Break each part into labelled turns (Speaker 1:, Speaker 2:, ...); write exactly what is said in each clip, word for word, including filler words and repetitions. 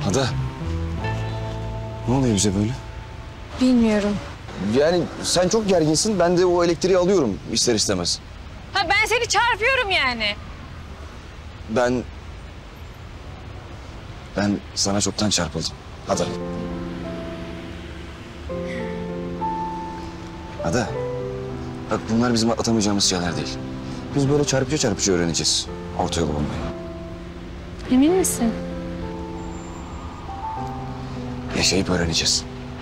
Speaker 1: Ada. Ne oluyor bize böyle?
Speaker 2: Bilmiyorum.
Speaker 1: Yani sen çok gerginsin. Ben de o elektriği alıyorum ister istemez.
Speaker 2: Ha ben seni çarpıyorum yani.
Speaker 1: Ben... Ben sana çoktan çarpıldım. Ada. Ada. Bak bunlar bizim atlatamayacağımız şeyler değil. Biz böyle çarpıcı çarpıcı öğreneceğiz. Orta yolu bulmayı.
Speaker 2: Emin misin?
Speaker 1: Yaşayıp öğreneceğiz.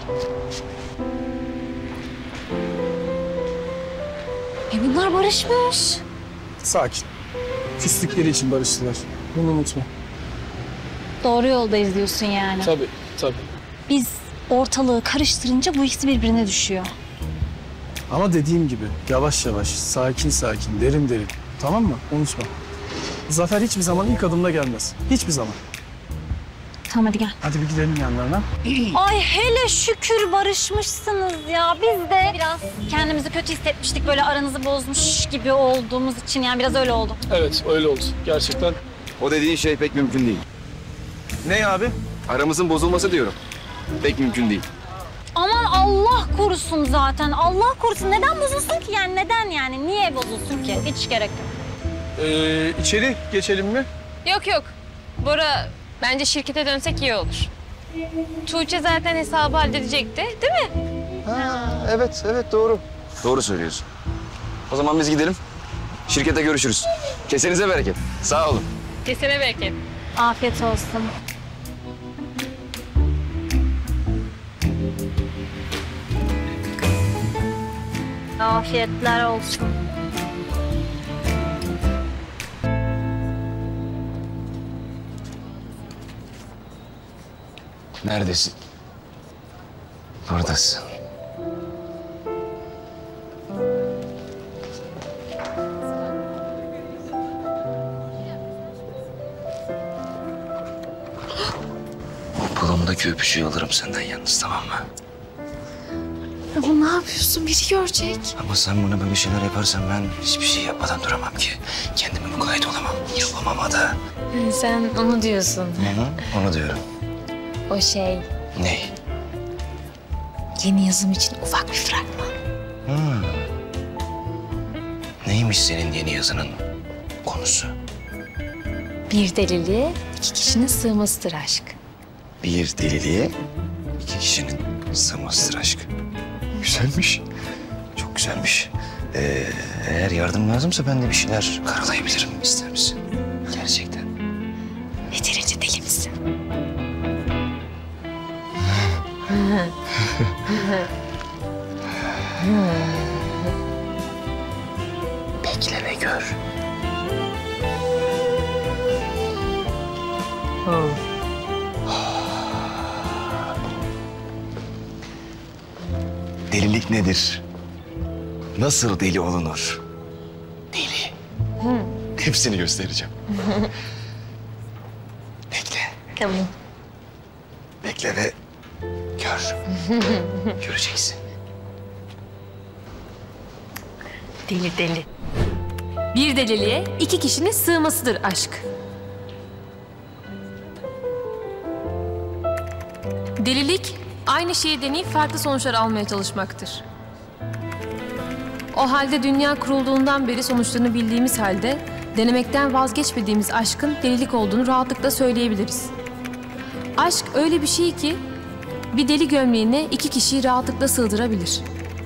Speaker 2: E bunlar barışmış.
Speaker 3: Sakin. Küslükleri için barıştılar. Bunu unutma.
Speaker 4: Doğru yoldayız diyorsun yani.
Speaker 3: Tabii, tabii.
Speaker 4: Biz ortalığı karıştırınca bu ikisi birbirine düşüyor.
Speaker 3: Ama dediğim gibi yavaş yavaş, sakin sakin, derin derin. Tamam mı? Unutma. Zafer hiçbir zaman ilk adımda gelmez. Hiçbir zaman.
Speaker 4: Tamam hadi gel.
Speaker 3: Hadi bir gidelim yanlarına.
Speaker 4: Ay hele şükür barışmışsınız ya. Biz de biraz kendimizi kötü hissetmiştik. Böyle aranızı bozmuş gibi olduğumuz için yani biraz öyle oldu.
Speaker 3: Evet, öyle oldu. Gerçekten.
Speaker 1: O dediğin şey pek mümkün değil.
Speaker 3: Ne abi?
Speaker 1: Aramızın bozulması diyorum. Pek mümkün değil.
Speaker 4: Aman Allah korusun zaten. Allah korusun. Neden bozulsun ki yani? Neden yani? Niye bozulsun ki? Hiç gerek yok.
Speaker 3: Ee, içeri geçelim mi?
Speaker 2: Yok yok. Bora bence şirkete dönsek iyi olur. Tuğçe zaten hesabı halledecekti değil mi?
Speaker 1: Ha, evet, evet doğru. Doğru söylüyorsun. O zaman biz gidelim. Şirkete görüşürüz. Kesenize bereket. Sağ olun.
Speaker 2: Kesene bereket.
Speaker 4: Afiyet olsun. Afiyetler olsun.
Speaker 1: Neredesin? Buradasın. O bulumdaki öpücüğü alırım senden yalnız, tamam mı?
Speaker 2: Ama ne yapıyorsun? Biri görecek.
Speaker 1: Ama sen bana böyle şeyler yaparsan ben hiçbir şey yapmadan duramam ki. Kendime mukayyet olamam. Yapamam Ada.
Speaker 2: Sen onu diyorsun.
Speaker 1: Hı hı, onu diyorum.
Speaker 2: O şey
Speaker 1: Ne?
Speaker 2: yeni yazım için ufak bir fragman.
Speaker 1: Hmm. Neymiş senin yeni yazının konusu?
Speaker 2: Bir deliliğe iki kişinin sığmasıdır aşk.
Speaker 1: Bir deliliğe iki kişinin sığmasıdır aşk. Güzelmiş. Çok güzelmiş. Ee, eğer yardım lazımsa ben de bir şeyler karalayabilirim. İster misin? Gerçekten.
Speaker 2: Yeterince deli misin?
Speaker 1: Bekle ve gör. Delilik nedir? Nasıl deli olunur? Deli. Hepsini göstereceğim. Bekle.
Speaker 2: Tamam.
Speaker 1: Bekle ve gör. Göreceksin.
Speaker 2: Deli deli. Bir deliliğe iki kişinin sığmasıdır aşk. Delilik aynı şeyi deneyip farklı sonuçlar almaya çalışmaktır. O halde dünya kurulduğundan beri sonuçlarını bildiğimiz halde denemekten vazgeçmediğimiz aşkın delilik olduğunu rahatlıkla söyleyebiliriz. Aşk öyle bir şey ki bir deli gömleğine iki kişiyi rahatlıkla sığdırabilir.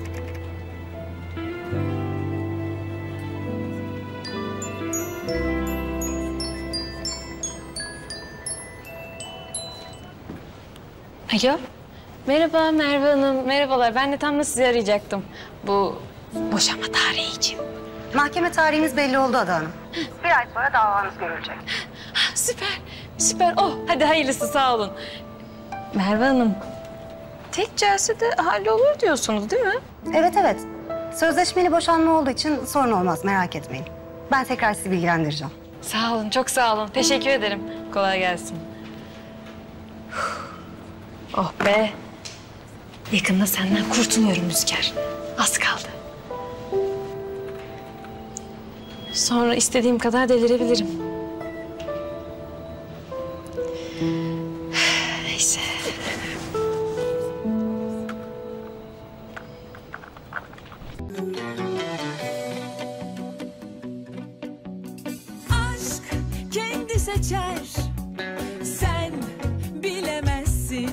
Speaker 2: Alo. Merhaba Merve Hanım. Merhabalar. Ben de tam da sizi arayacaktım. Bu boşanma tarihi için.
Speaker 5: Mahkeme tarihiniz belli oldu Ada Hanım. Bir ay sonra davanız görülecek.
Speaker 2: Süper. Süper. Oh, hadi hayırlısı sağ olun. Merve Hanım, tek celsede hallolur diyorsunuz değil mi?
Speaker 5: Evet evet. Sözleşmeli boşanma olduğu için sorun olmaz, merak etmeyin. Ben tekrar sizi bilgilendireceğim.
Speaker 2: Sağ olun, çok sağ olun. Teşekkür ederim. Kolay gelsin. Oh be. Yakında senden kurtuluyorum Rüzgar. Az kaldı. Sonra istediğim kadar delirebilirim.
Speaker 6: Neyse.
Speaker 7: Aşk kendi seçer